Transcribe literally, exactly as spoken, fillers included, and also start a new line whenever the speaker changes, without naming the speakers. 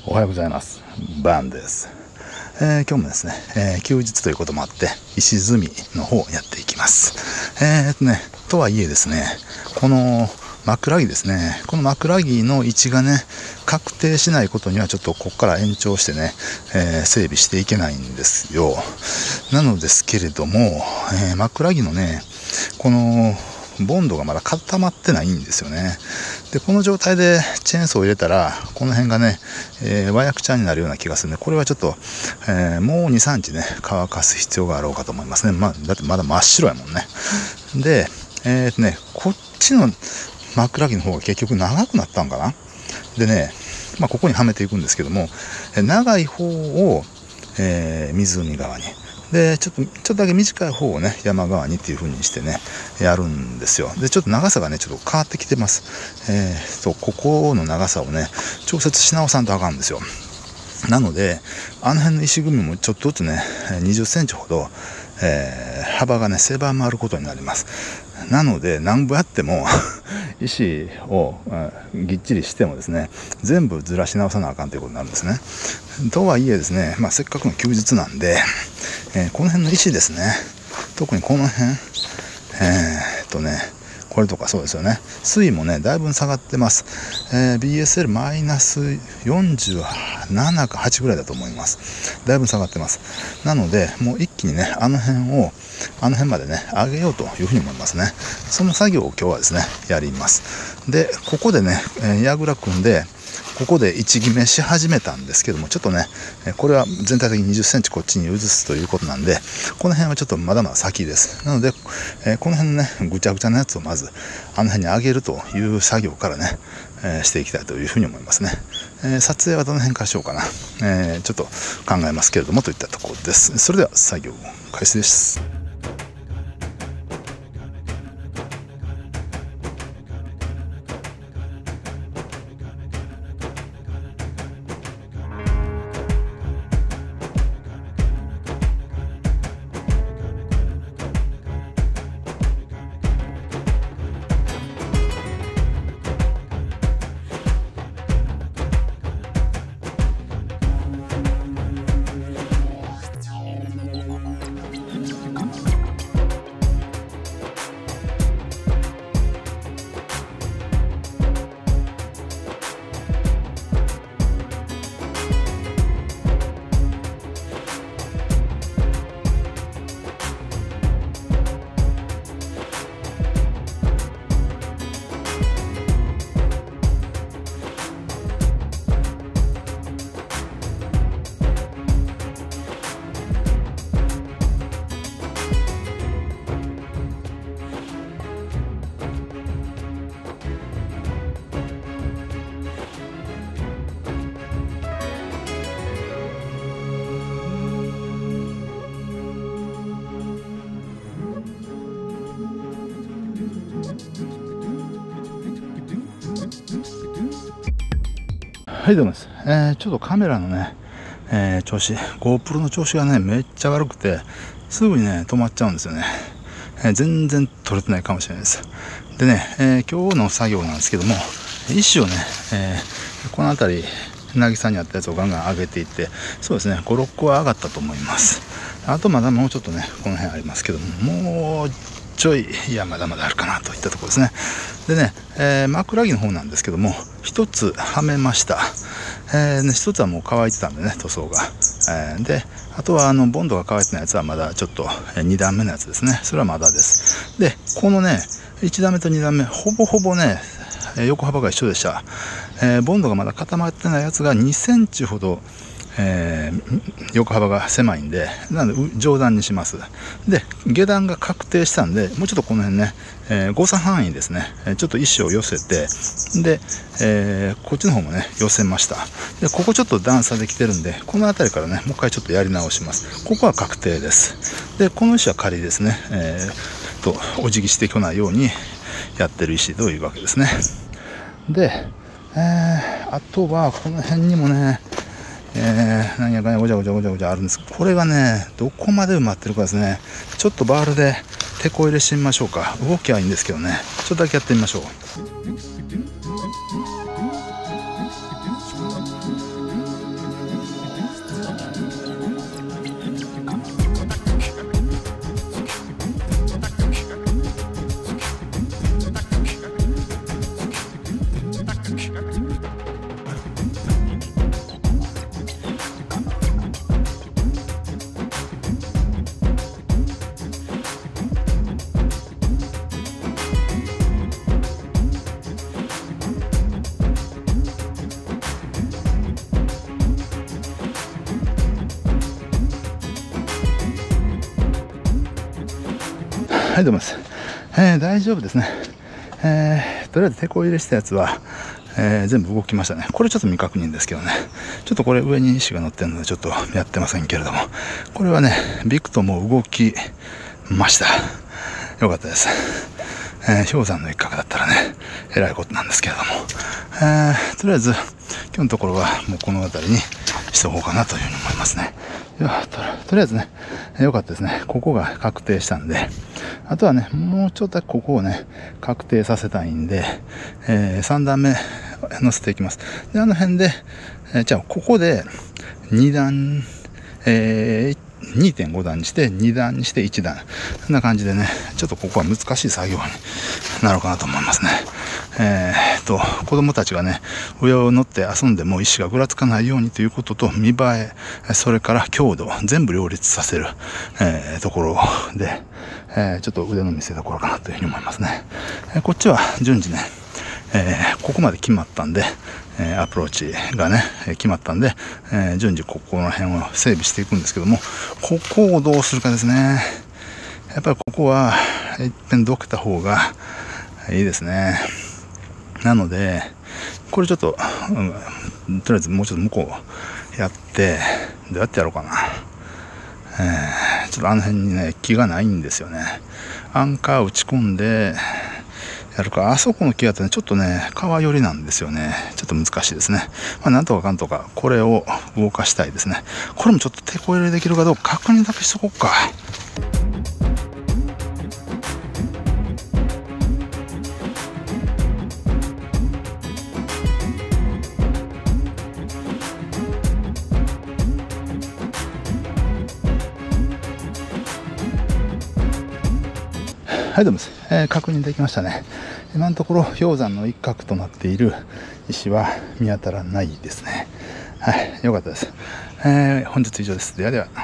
おはようございます。バンです。えー、今日もですね、えー、休日ということもあって石積みの方をやっていきます。えーっとねとはいえですね、この枕木ですね、この枕木の位置がね確定しないことにはちょっとここから延長してね、えー、整備していけないんですよ。なのですけれども、えー、枕木のねこのボンドがまだ固まってないんですよね。でこの状態でチェーンソーを入れたらこの辺がね、えー、和訳ちゃんになるような気がするので、これはちょっと、えー、もう にさんにちね乾かす必要があろうかと思いますね。まあ、だってまだ真っ白やもんね。で、えーとね、こっちの枕木の方が結局長くなったんかな。でね、まあ、ここにはめていくんですけども、長い方を、えー、湖側にでちょっとちょっとだけ短い方をね山側にっていう風にしてねやるんですよ。でちょっと長さがねちょっと変わってきてます。えー、とここの長さをね調節し直さんとあかんんですよ。なのであの辺の石組みもちょっとずつねにじゅっセンチほど、えー、幅がね狭まることになります。なので何ぼやっても石を、うん、ぎっちりしてもですね全部ずらし直さなあかんということになるんですね。とはいえですね、まあ、せっかくの休日なんで、えー、この辺の石ですね、特にこの辺、えー、っとねこれとかそうですよね、水位もねだいぶ下がってます。えー、ビーエスエル マイナスよんじゅうななかはちぐらいだと思います。だいぶ下がってます。なのでもう一気にねあの辺をあの辺までね上げようというふうに思いますね。その作業を今日はですねやります。でここでね矢倉組んでここで位置決めし始めたんですけども、ちょっとねこれは全体的ににじゅっセンチこっちに移すということなんで、この辺はちょっとまだまだ先です。なので、えー、この辺のねぐちゃぐちゃなやつをまずあの辺に上げるという作業からね、えー、していきたいというふうに思いますね。えー、撮影はどの辺からしようかな、えー、ちょっと考えますけれどもといったところです。それでは作業開始です。はい、どうもです。えー、ちょっとカメラのね、えー、調子 GoPro の調子がねめっちゃ悪くてすぐにね止まっちゃうんですよね。えー、全然撮れてないかもしれないです。でね、えー、今日の作業なんですけども、石をね、えー、この辺り渚にあったやつをガンガン上げていって、そうですねごろっこは上がったと思います。あとまだもうちょっとねこの辺ありますけども、もうちょいいやまだまだあるかなといったところですね。でね、えー、枕木の方なんですけども一つはめました。えーね、一つはもう乾いてたんでね塗装が、えー、であとはあのボンドが乾いてないやつはまだちょっと、えー、にだんめのやつですね。それはまだです。でこのねいちだんめとにだんめほぼほぼね横幅が一緒でした。えー、ボンドがまだ固まってないやつがにセンチほど、えー、横幅が狭いんで、なので上段にします。で下段が確定したんでもうちょっとこの辺ね、えー、誤差範囲ですね、ちょっと石を寄せてで、えー、こっちの方もね寄せました。でここちょっと段差できてるんでこの辺りからねもう一回ちょっとやり直します。ここは確定です。でこの石は仮ですね、えー、とお辞儀してこないようにやってる石というわけですね。で、えー、あとはこの辺にもね、えー、何やかんやごちゃごちゃごちゃごちゃあるんです。これがねどこまで埋まってるかですね。ちょっとバールでテコ入れしてみましょうか。動きはいいんですけどね、ちょっとだけやってみましょう。 はい、どうもです。えー、大丈夫ですね。えー、とりあえずテコ入れしたやつは、えー、全部動きましたね。これちょっと未確認ですけどね。ちょっとこれ上に石が乗ってるのでちょっとやってませんけれども、これはね、ビクトも動きました。よかったです。えー、氷山の一角だったらね、えらいことなんですけれども、えー、とりあえず今日のところはもうこの辺りにしておこうかなというふうに思いますね。いや と, とりあえずね、よかったですね。ここが確定したんで、あとはね、もうちょっとここをね、確定させたいんで、えー、さん段目乗せていきます。で、あの辺で、えー、じゃあここでに段、えーにてんご 段にしてに段にしていち段、そんな感じでね、ちょっとここは難しい作業になるかなと思いますね。えー、っと子供たちがね、上を乗って遊んでも石がぐらつかないようにということと、見栄え、それから強度全部両立させる、えー、ところで、えー、ちょっと腕の見せ所かなというふうに思いますね。えー、こっちは順次ね、えー、ここまで決まったんで、えー、アプローチがね、えー、決まったんで、えー、順次ここの辺を整備していくんですけども、ここをどうするかですね。やっぱりここは一遍どけた方がいいですね。なのでこれちょっと、うん、とりあえずもうちょっと向こうやって、どうやってやろうかな。えー、ちょっとあの辺にね、木がないんですよね。アンカー打ち込んでやるか。あそこの木だとね、ちょっとね、川寄りなんですよね。ちょっと難しいですね。まあ、なんとかかんとか、これを動かしたいですね。これもちょっと手こ入れできるかどうか確認だけしとこうか。はい、どうもです。えー、確認できましたね。今のところ氷山の一角となっている石は見当たらないですね。はい、よかったです。えー、本日以上です。ではでは。